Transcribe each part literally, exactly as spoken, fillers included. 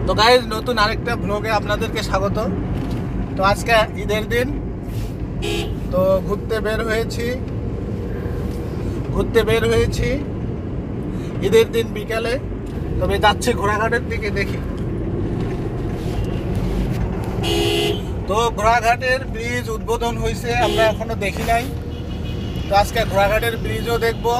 তো গাইজ নতুন আরেকটা ব্লগে আপনাদেরকে স্বাগত। তো আজকে ঈদের দিন, তো ঘুরতে বের হয়েছি ঘুরতে বের হয়েছি ঈদের দিন বিকালে। তবে যাচ্ছে ঘোড়াঘাটের দিকে, দেখি। তো ঘোড়াঘাটের ব্রিজ উদ্বোধন হয়েছে, আমরা এখনো দেখি নাই। তো আজকে ঘোড়াঘাটের ব্রিজও দেখবো,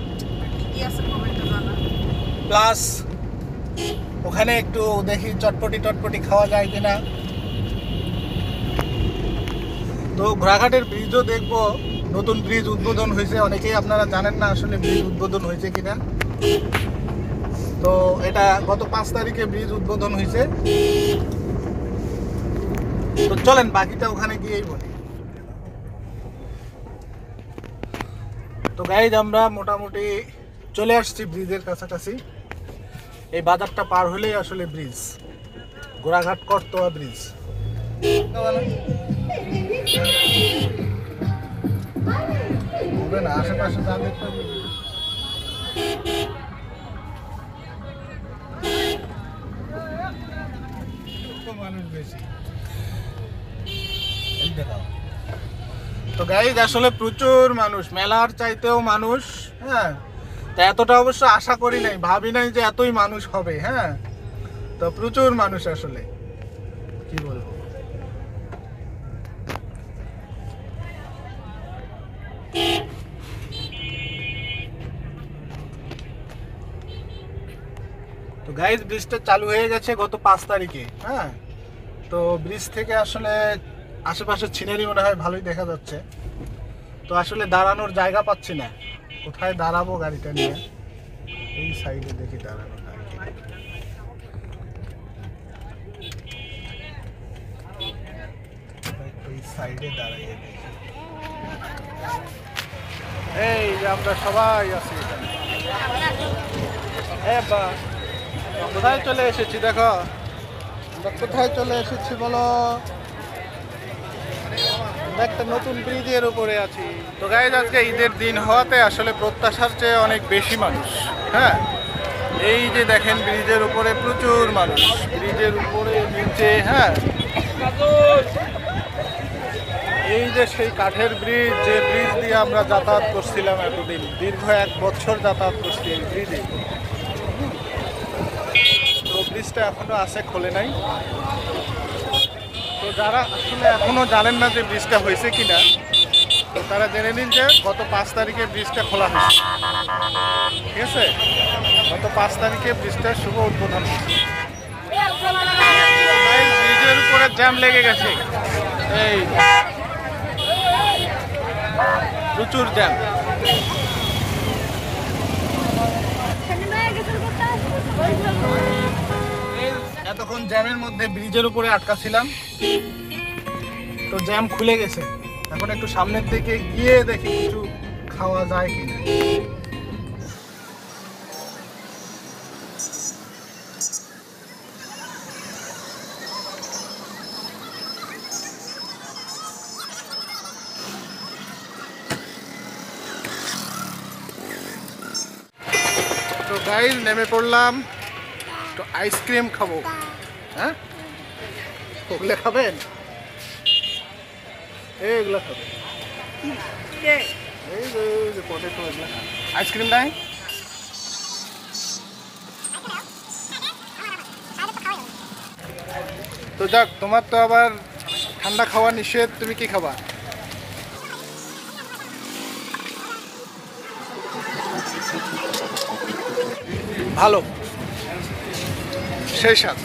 প্লাস ওখানে একটু দেখি চটপটি টটপটি খাওয়া যায় কিনা। তো ঘোড়াঘাটের ব্রিজও দেখবো, নতুন ব্রিজ উদ্বোধন হয়েছে। অনেকেই আপনারা জানেন না আসলে ব্রিজ উদ্বোধন হয়েছে কিনা। তো এটা গত পাঁচ তারিখে ব্রিজ উদ্বোধন হয়েছে। তো চলেন বাকিটা ওখানে গিয়েই বলি। তো গাইজ আমরা মোটামুটি চলে আসছি ব্রিজের কাছাকাছি। এই বাজারটা পার হলেই আসলে ব্রিজ, ঘোড়াঘাট করতোয়া ব্রিজ। হবে না, আশেপাশে যাদের মানুষ বেশি। তো গাইজ আসলে প্রচুর মানুষ, মেলার চাইতেও মানুষ। হ্যাঁ, তা এতটা অবশ্য আশা করি নাই, ভাবি নাই যে এতই মানুষ হবে। হ্যাঁ, তো প্রচুর মানুষ আসলে, কি বলবো। তো গাইজ ব্রিজটা চালু হয়ে গেছে গত পাঁচ তারিখে। হ্যাঁ, তো ব্রিজ থেকে আসলে আশেপাশের সিনারি মনে হয় ভালোই দেখা যাচ্ছে। তো আসলে দাঁড়ানোর জায়গা পাচ্ছি না, কোথায় দাঁড়াবো গাড়িটা নিয়ে। এই সাইডে দেখি দাঁড়ানো যায় কিনা। এই সাইডে দাঁড়াইয়ে দেখি। এই যে আমরা সবাই আছি এখানে। এ বা কোথায় চলে এসেছি দেখো, আমরা কোথায় চলে এসেছি বলো। একটা নতুন ব্রিজের উপরে আছি। তো গাইজ আজকে ঈদের দিন হওয়াতে আসলে প্রত্যাশার চেয়ে অনেক বেশি মানুষ। হ্যাঁ, এই যে দেখেন ব্রিজের উপরে প্রচুর মানুষ, ব্রিজের উপরে নিচে। হ্যাঁ, এই যে সেই কাঠের ব্রিজ, যে ব্রিজ দিয়ে আমরা যাতায়াত করছিলাম এতদিন, দীর্ঘ এক বছর যাতায়াত করছি এই ব্রিজে। তো ব্রিজটা এখনো আছে, খোলে নাই। তো যারা আসলে এখনো জানেন না যে ব্রিজটা হয়েছে কিনা, তো তারা জেনে নিন যে গত পাঁচ তারিখে ব্রিজটা খোলা হয়েছে। ঠিক আছে, গত পাঁচ তারিখে ব্রিজটার শুভ উদ্বোধন হয়েছে। ব্রিজের উপরে জ্যাম লেগে গেছে, এই প্রচুর জ্যাম। এতক্ষণ জ্যামের মধ্যে ব্রিজের উপরে আটকা ছিলাম, তো জ্যাম খুলে গেছে। এখন একটু সামনের দিকে গিয়ে দেখি কিছু খাওয়া যায় কিনা। তো গাইজ নেমে পড়লাম, তো আইসক্রিম খাবো। হ্যাঁ, ওগুলো খাবেন? এইগুলো খাবেন, এই যে পটেটো, এগুলো আইসক্রিম নাই। তো যাক, তোমার তো আবার ঠান্ডা খাওয়া নিষেধ, তুমি কি খাবা? ভালো, সেই সাথ।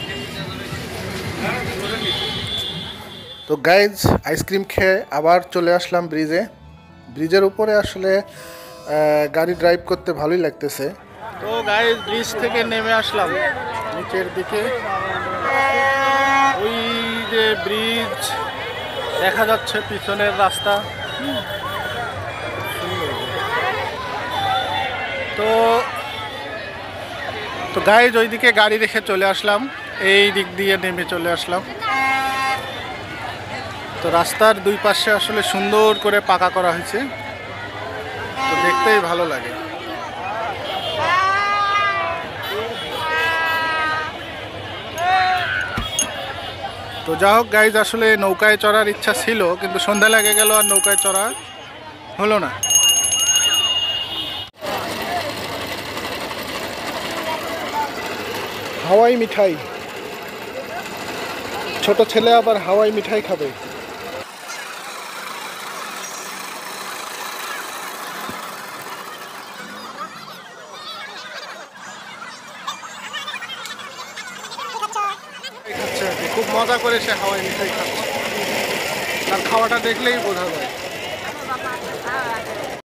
তো গাইজ আইসক্রিম খেয়ে আবার চলে আসলাম ব্রিজে। ব্রিজের উপরে আসলে গাড়ি ড্রাইভ করতে ভালোই লাগতেছে। তো গাইজ ব্রিজ থেকে নেমে আসলাম নিচের দিকে। ওই যে ব্রিজ দেখা যাচ্ছে, পিছনের রাস্তা। তো তো গাইজ ওইদিকে গাড়ি রেখে চলে আসলাম, এই দিক দিয়ে নেমে চলে আসলাম। তো রাস্তার দুই পাশে আসলে সুন্দর করে পাকা করা হয়েছে, তো দেখতেই ভালো লাগে। তো যা হোক গাইজ, আসলে নৌকায় চড়ার ইচ্ছা ছিল, কিন্তু সন্ধ্যা লেগে গেল আর নৌকায় চড়া হলো না। হাওয়াই মিঠাই, ছোট ছেলে আবার হাওয়াই মিঠাই খাবে। খুব মজা করে সে হাওয়াই মিঠাই খাচ্ছে, তার খাওয়াটা দেখলেই বোঝা যায়।